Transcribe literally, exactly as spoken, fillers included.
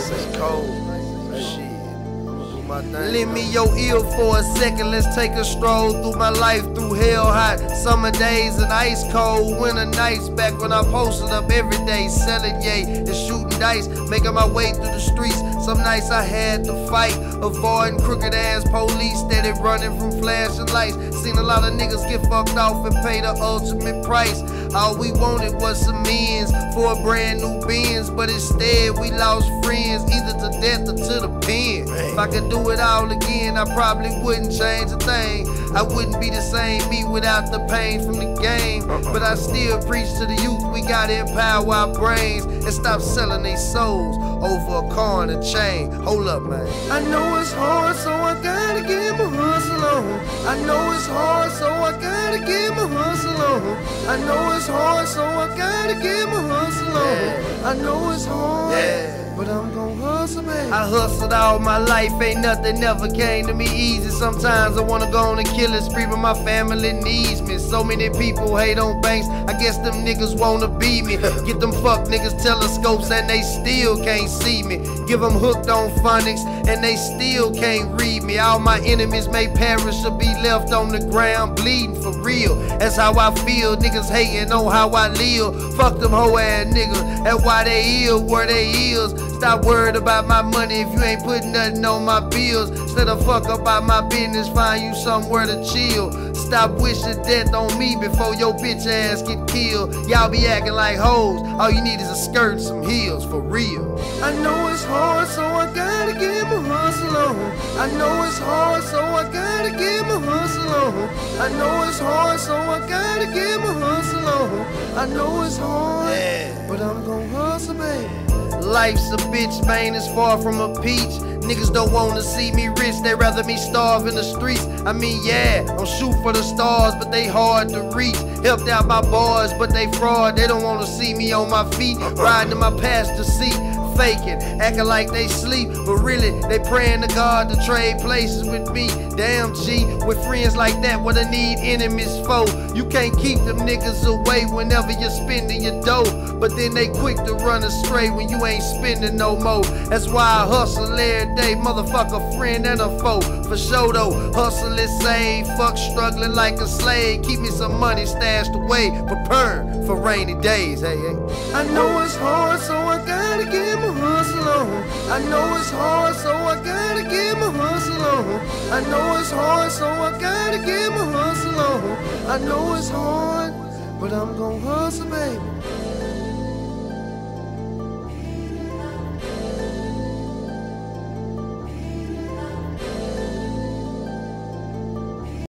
Say cold. Shit. Lend me your ear for a second, let's take a stroll through my life, through hell hot summer days and ice cold winter nights. Back when I posted up every day, selling yay and shooting dice, making my way through the streets. Some nights I had to fight, avoiding crooked ass police, steady running from flashing lights. Seen a lot of niggas get fucked off and pay the ultimate price. All we wanted was some ends for a brand new Benz, but instead we lost friends, either to death or to the pen. If I could do it all again, I probably wouldn't change a thing. I wouldn't be the same me without the pain from the game. But I still preach to the youth, we gotta empower our brains and stop selling their souls over a car and a chain. Hold up, man. I know it's hard, so I gotta get my hustle on. I know it's hard, so I gotta get my hustle on. I know it's hard, so I gotta get my hustle on. Yeah. I know it's hard. Yeah. But I'm gon' hustle, man. I hustled all my life, ain't nothing ever came to me easy. Sometimes I wanna go on a killing spree, but my family needs me. So many people hate on banks, I guess them niggas wanna be me. Get them fuck niggas telescopes and they still can't see me. Give them hooked on phonics and they still can't read me. All my enemies may perish or be left on the ground bleeding for real. That's how I feel, niggas hating on how I live. Fuck them hoe ass niggas, that's why they ill where they is. Stop worried about my money if you ain't putting nothing on my bills. Instead of fuck about my business, find you somewhere to chill. Stop wishing death on me before your bitch ass get killed. Y'all be acting like hoes, all you need is a skirt and some heels, for real. I know it's hard, so I gotta get my hustle on. I know it's hard, so I gotta get my hustle on. I know it's hard, so I gotta get my hustle on. I know it's hard, Yeah. but I'm gon' hustle, baby. Life's a bitch, man, it's far from a peach. Niggas don't wanna see me rich, they rather me starve in the streets. I mean, yeah, I'm shoot for the stars, but they hard to reach. Helped out my boys, but they fraud, they don't wanna see me on my feet. Riding in my passenger seat, faking, acting like they sleep, but really, they praying to God to trade places with me. Damn G, with friends like that, what I need enemies for. You can't keep them niggas away whenever you're spending your dough, but then they quick to run astray when you ain't spending no more. That's why I hustle every day, motherfucker, friend and a foe. For sure though, hustle is save, fuck struggling like a slave. Keep me some money stashed away, preparing for rainy days, hey, hey. I know it's hard, so I gotta get my hustle on. I know it's hard, so I gotta get my hustle on. I know it's hard, so I gotta get my hustle on. I know it's hard, but I'm gon' hustle, baby.